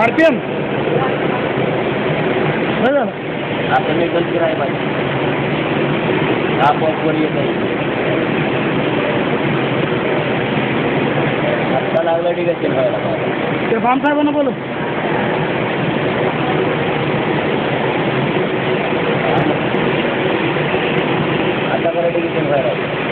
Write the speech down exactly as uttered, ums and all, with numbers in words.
RPM काय झालं आता मी गलती राही पाहिजे आपोआप वर येत नाही आत्ता लागला ठीक आहे व्हायला ते फार्म साहेबांना बोलू आता करा ठीक आहे व्हायला